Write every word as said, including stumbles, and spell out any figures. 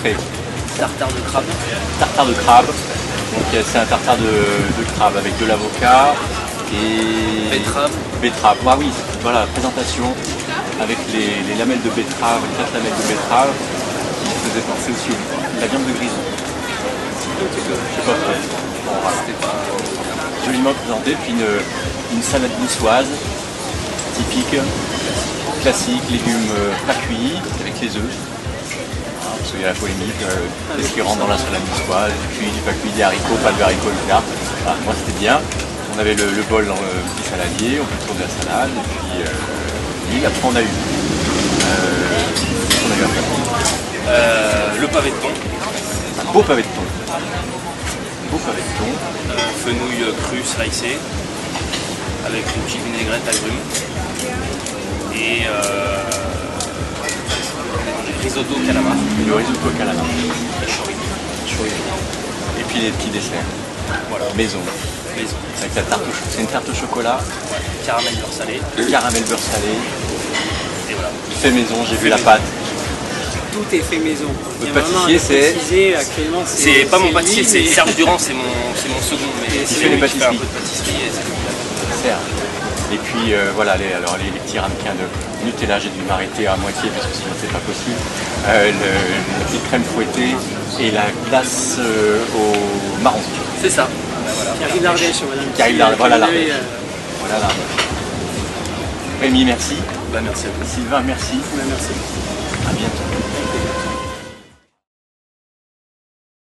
entrée. Tartare de crabe. Tartare de crabe. Donc c'est un tartare de, de crabe avec de l'avocat et... Betterave. Betterave. Ah oui, voilà, la présentation avec les, les lamelles de betterave, les quatre lamelles de betterave qui faisaient penser aussi à la viande de grison. Je sais pas trop. Bon, voilà. Joliment présenté, puis une, une salade niçoise typique, classique, légumes pas cuits avec les œufs. Parce qu'il y a la polémique, euh, qu'est-ce qui rentre dans la salade niçoise, du cuit, du pas cuit, des haricots, pas de haricots, et cetera. Voilà, moi c'était bien. On avait le, le bol dans le petit saladier, on peut tourner la salade, et puis euh, oui, après on a eu. Euh, on a eu après. Euh, le pavé de thon. Un beau pavé de thon. Un beau pavé de thon. Euh, fenouil cru slicé, avec une petite vinaigrette agrumes. Et euh, risotto au calamar. Et le risotto au calamar. La chorizo. Et puis les petits desserts. Voilà. Maison. Maison. Avec la tarte au chocolat. C'est une tarte au chocolat. Ouais. Caramel beurre salé. Caramel beurre salé. Et voilà. Fait maison, j'ai vu la maison. pâte. Tout est fait maison. Le pâtissier, c'est... C'est pas mon pâtissier, c'est Serge Durand, c'est mon, mon second. Mais qui c'est fait les lui qui fait un pâtisseries. peu de pâtisserie. Et c'est Serge. Et puis euh, voilà, les, alors les, les petits ramequins de Nutella, j'ai dû m'arrêter à moitié parce que sinon c'est pas possible. Euh, le, la petite crème fouettée et la glace euh, au marron. C'est ça. Qui arrive d'Ardèche, madame. Qui arrive d'Ardèche, voilà l'Ardèche. Euh... Voilà l'Ardèche. Rémi, merci. Bah, merci à vous. Sylvain, merci. Bah, merci. À bientôt.